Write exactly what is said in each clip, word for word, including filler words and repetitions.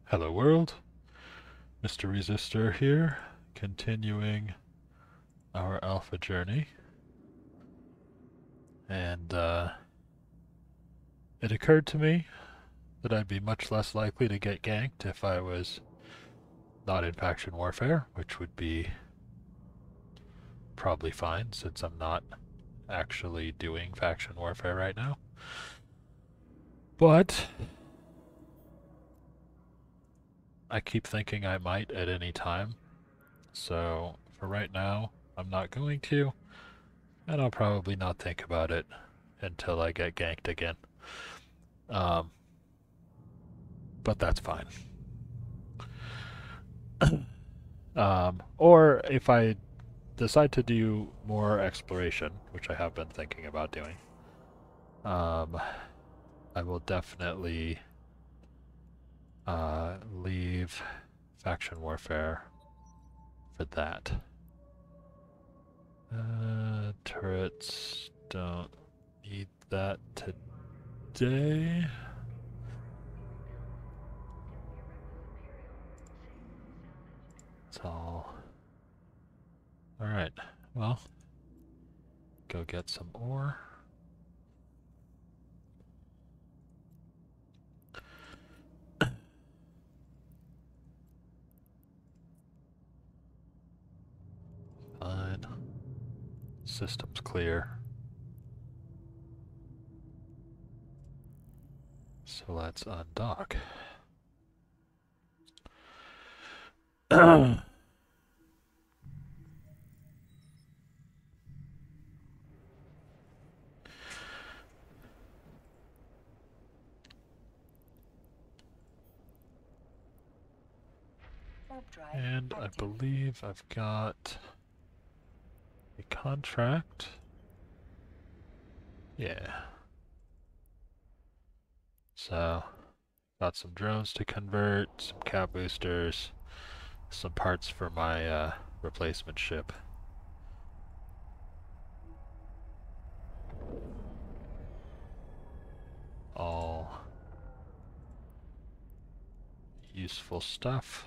Hello world, Mister Resistor here, continuing our alpha journey. And uh, it occurred to me that I'd be much less likely to get ganked if I was not in faction warfare, which would be probably fine since I'm not actually doing faction warfare right now. But I keep thinking I might at any time, so for right now, I'm not going to, and I'll probably not think about it until I get ganked again. Um, but that's fine. Um, or if I decide to do more exploration, which I have been thinking about doing, um, I will definitely uh, leave faction warfare for that. Uh, turrets don't need that today. It's all. Alright, well, go get some ore. Fine. System's clear. So let's undock. And I believe I've got a contract. Yeah. So, got some drones to convert, some cap boosters, some parts for my uh, replacement ship. All useful stuff.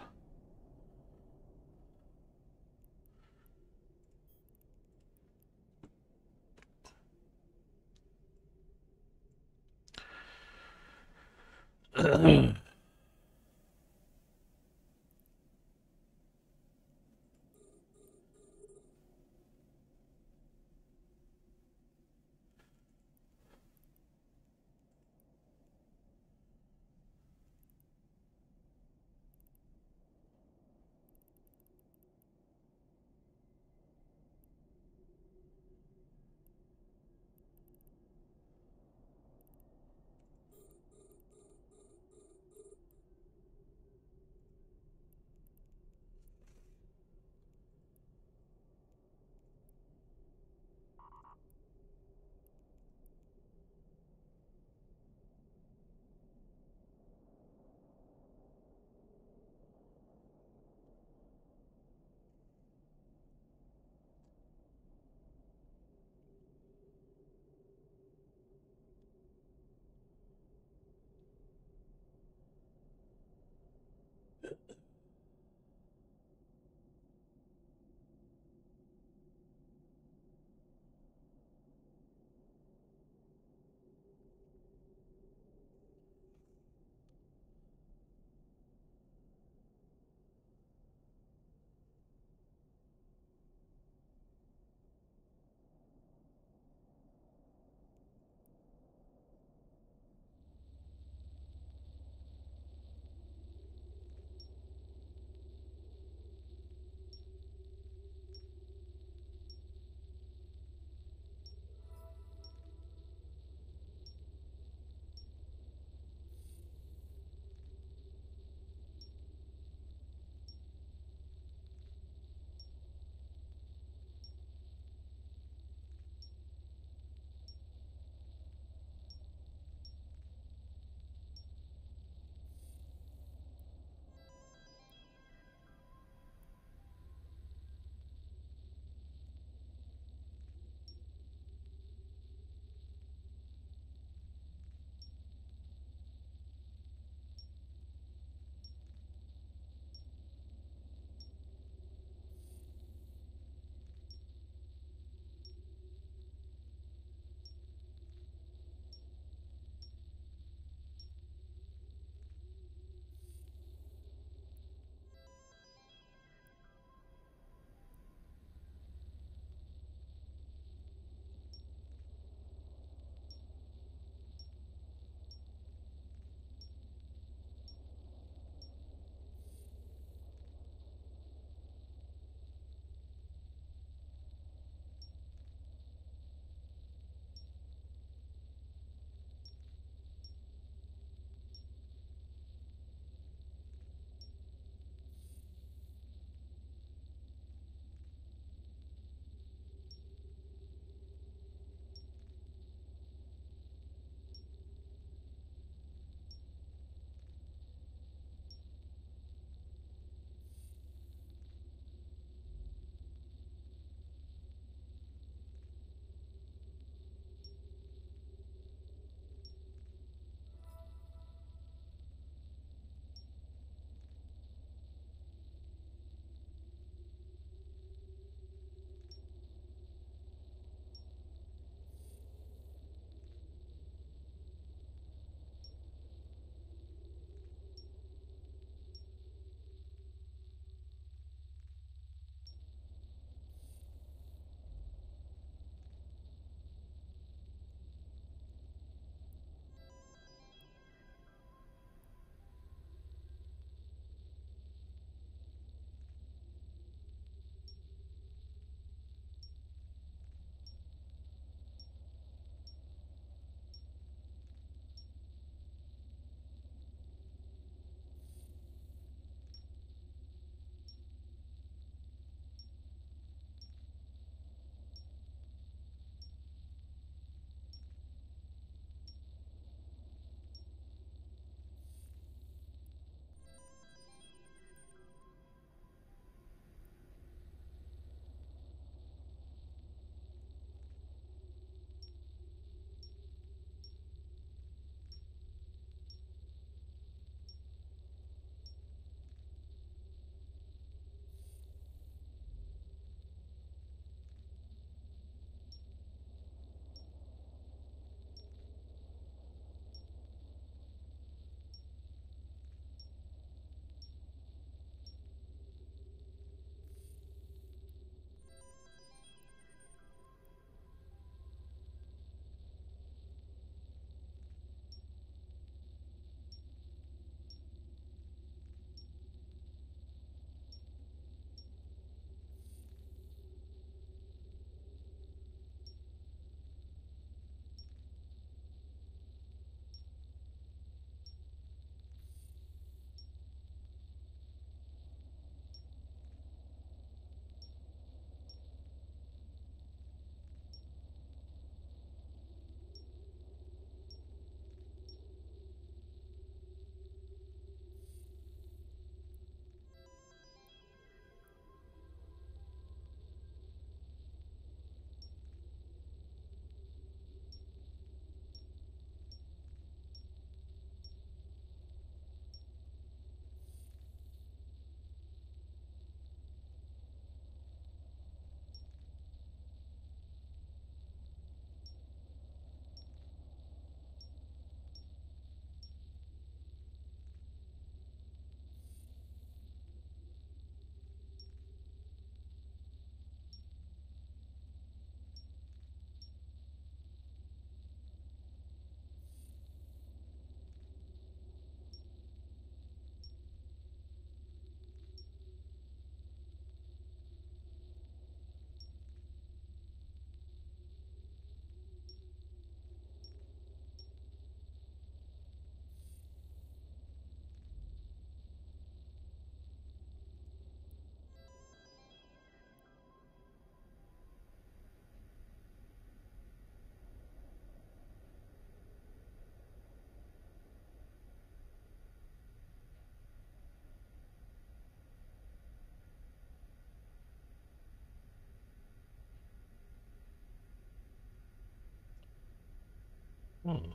Hmm.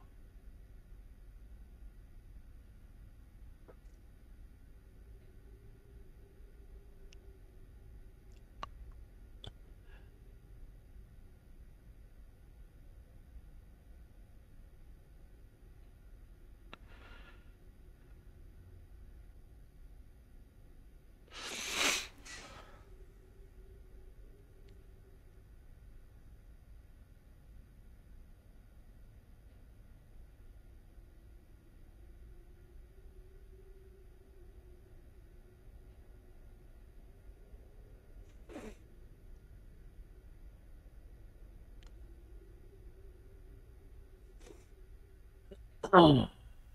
Oh.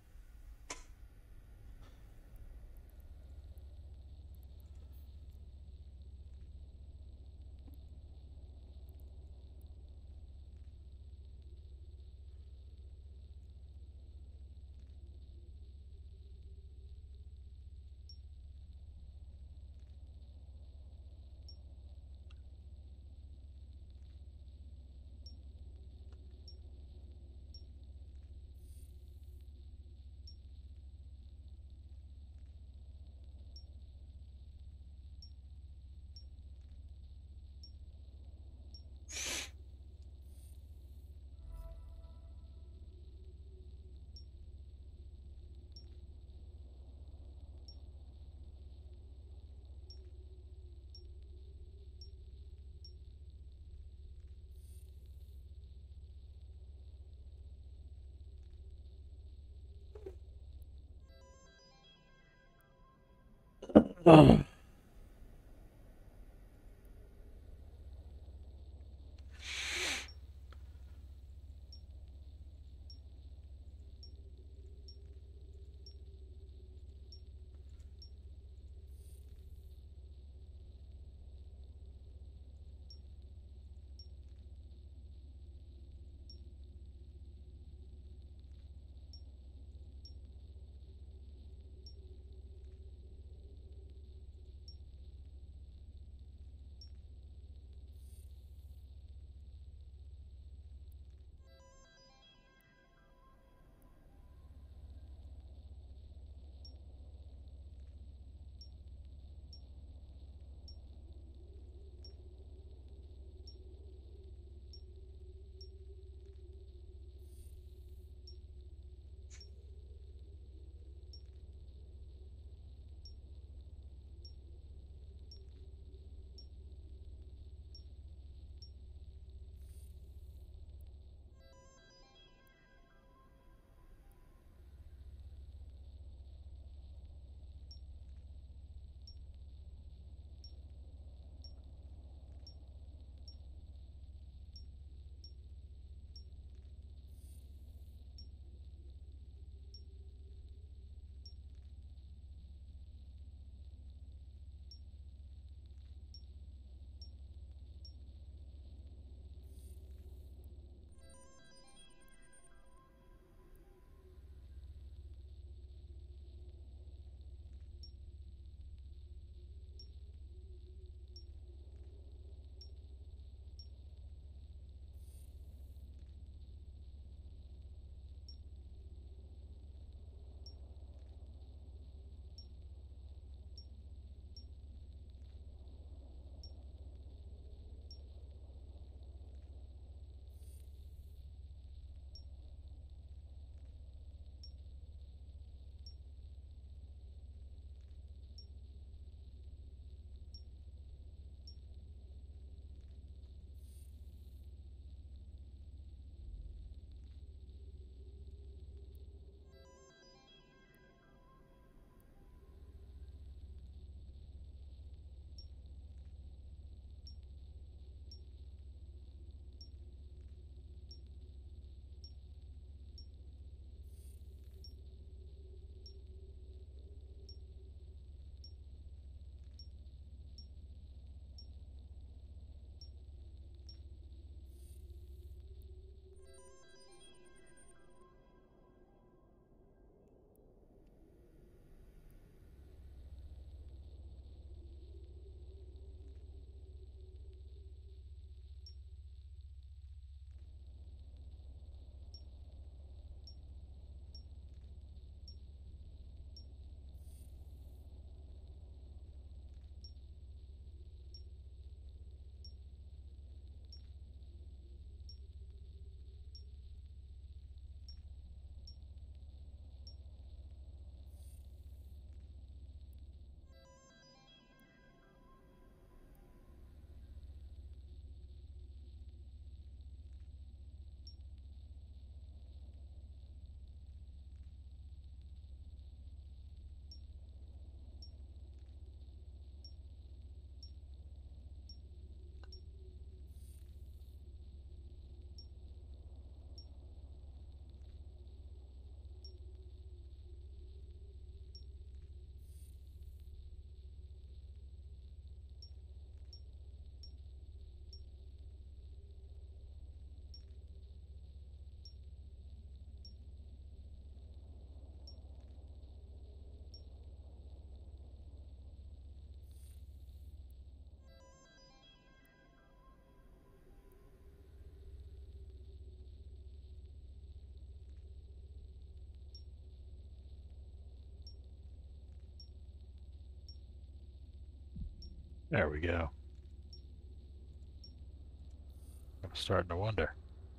Oh. There we go. I'm starting to wonder.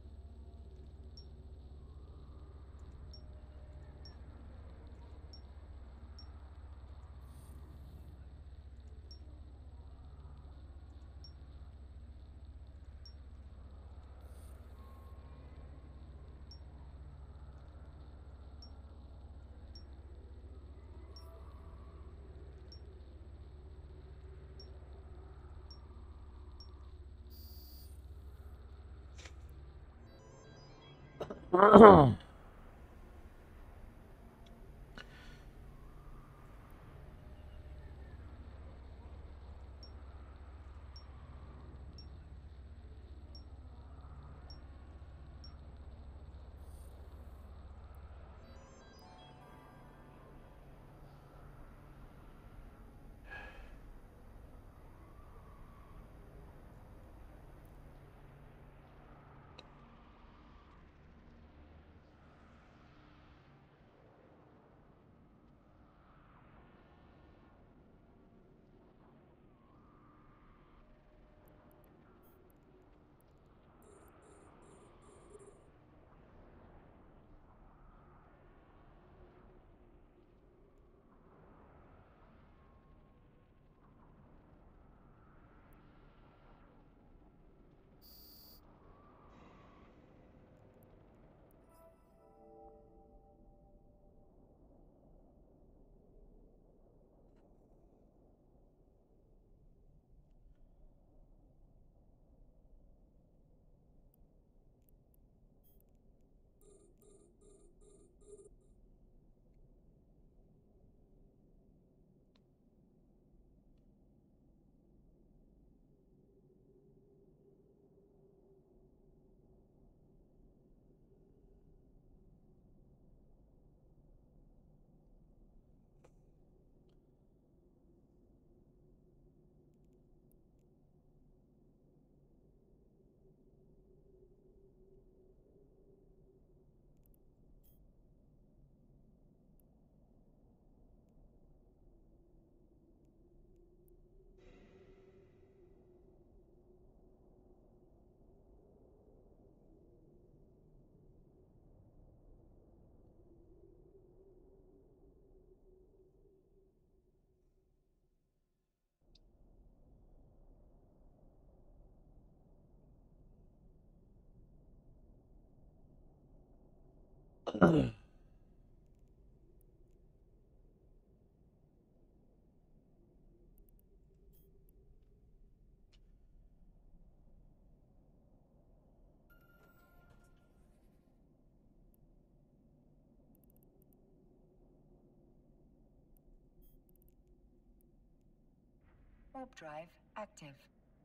Warp drive active.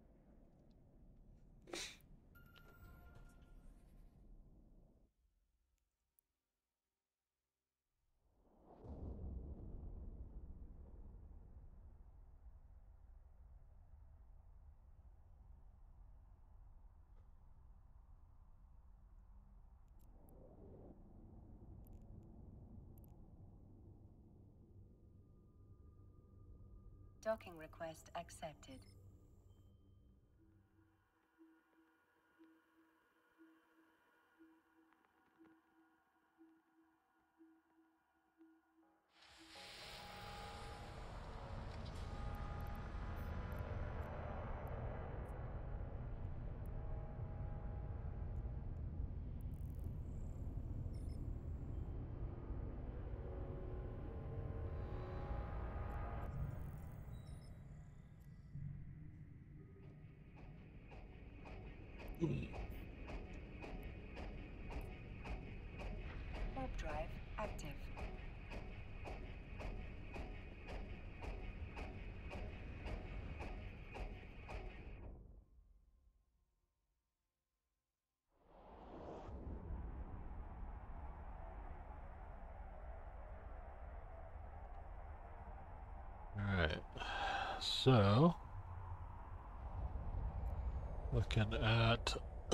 Docking request accepted. Warp drive active. Alright, so looking at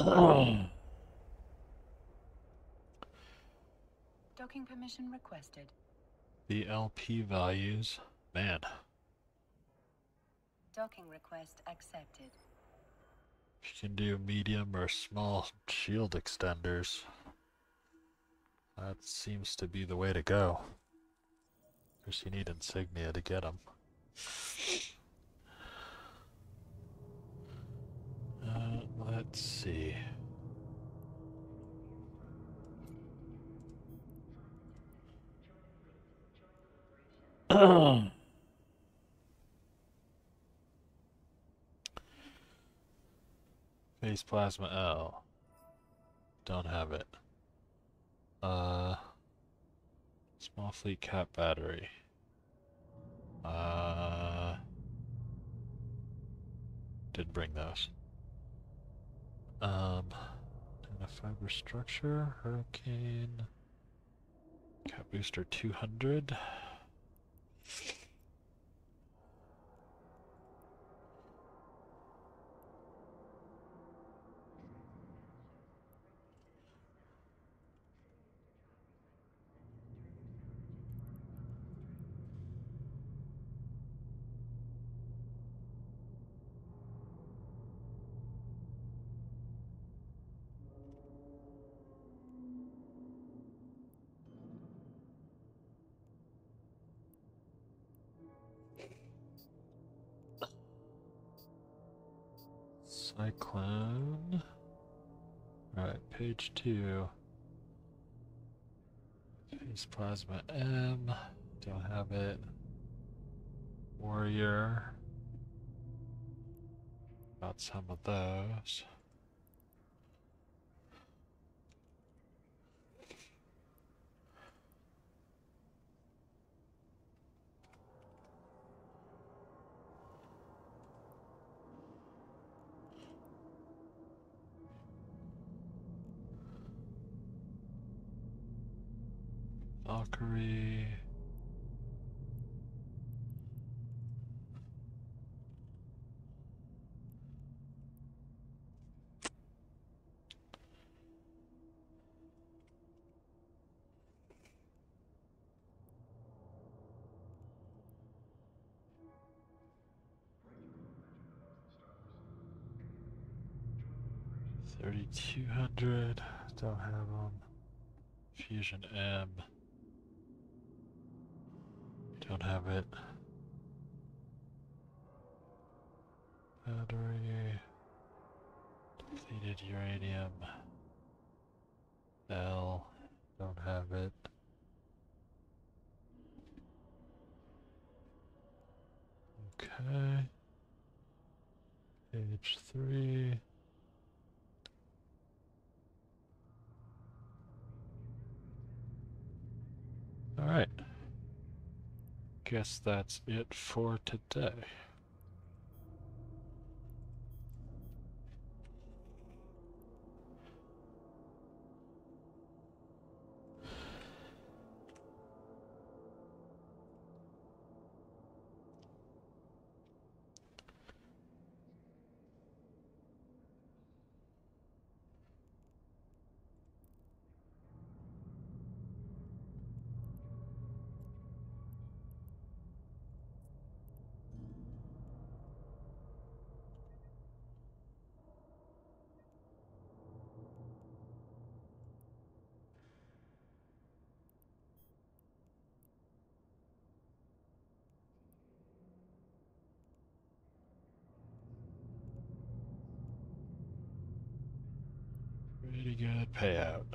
Docking permission requested. the L P values, man, Docking request accepted. You can do medium or small shield extenders. That seems to be the way to go. Of course, you need insignia to get them. Uh, let's see. Phase plasma L. Don't have it. Uh, small fleet cap battery. Uh, did bring those. Um, fiber structure, hurricane, cap booster two hundred. Cyclone. Alright, page two. Phase plasma M. Don't have it. Warrior. Got some of those. Valkyrie. thirty-two hundred. Don't have them. Fusion M. Don't have it. Battery. Depleted uranium. L. Don't have it. Okay. Page three. All right. Guess that's it for today. Pretty good payout.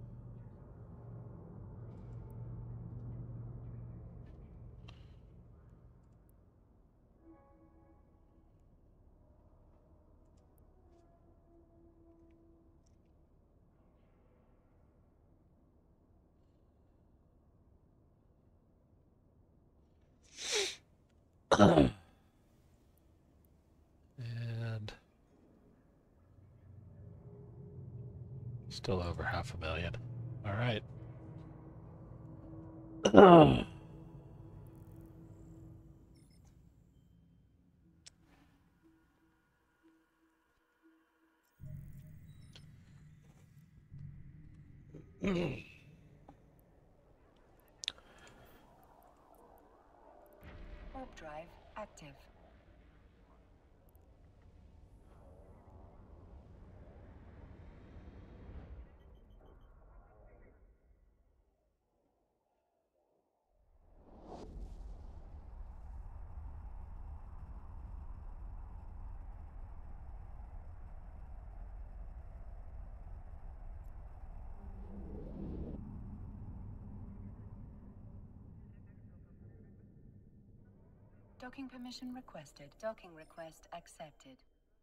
And still over half a million. All right. Warp drive active. Docking permission requested. Docking request accepted.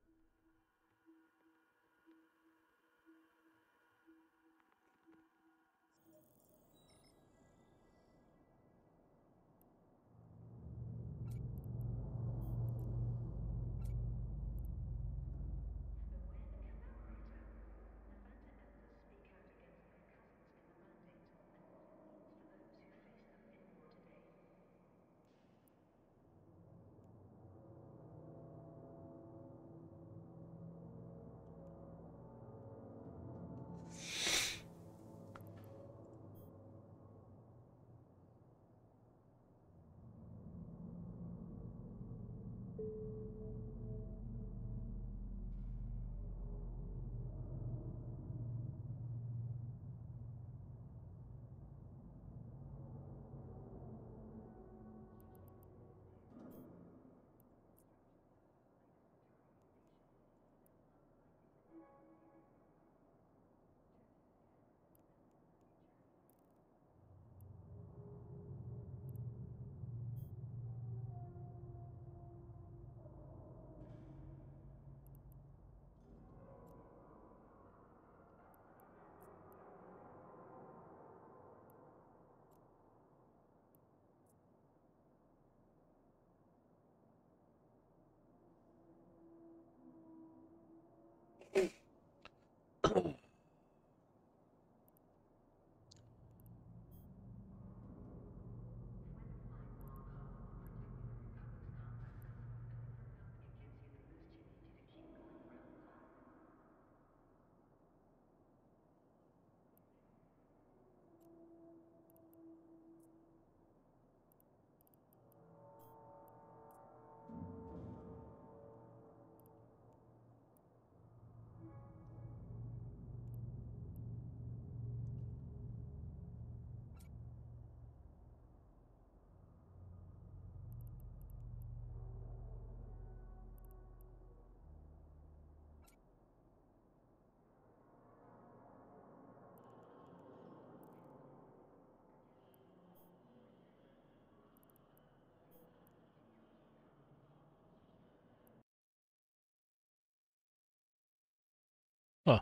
Huh.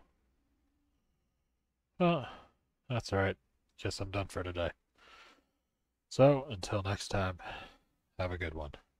Well, that's alright. Guess I'm done for today. So, until next time, have a good one.